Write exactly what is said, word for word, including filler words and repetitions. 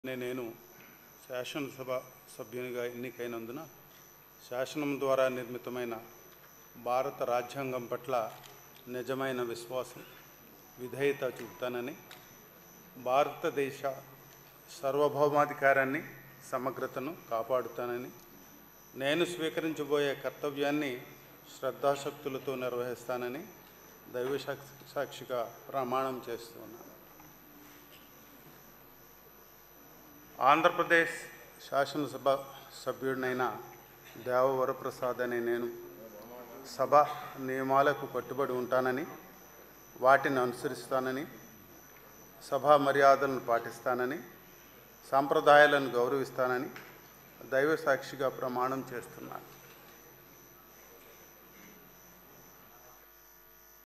నేను శాసనసభ సభ్యునిగా ఎన్నికైనందున శాసనం ద్వారా నిర్మితమైన భారత రాజ్యాంగం పట్ల నిజమైన విశ్వాసం విధేయత చూపుతానని, భారతదేశ సార్వభౌమాధికారాన్ని సమగ్రతను కాపాడుతానని, నేను స్వీకరించబోయే కర్తవ్యాన్ని శ్రద్ధాశక్తులతో నిర్వహిస్తానని దైవ సాక్షిగా ప్రమాణం చేస్తున్నాను. ఆంధ్రప్రదేశ్ శాసనసభ సభ్యుడినైన దేవవరప్రసాద్ అనే నేను సభ నియమాలకు కట్టుబడి ఉంటానని, వాటిని అనుసరిస్తానని, సభా మర్యాదలను పాటిస్తానని, సాంప్రదాయాలను గౌరవిస్తానని దైవ సాక్షిగా ప్రమాణం చేస్తున్నాను.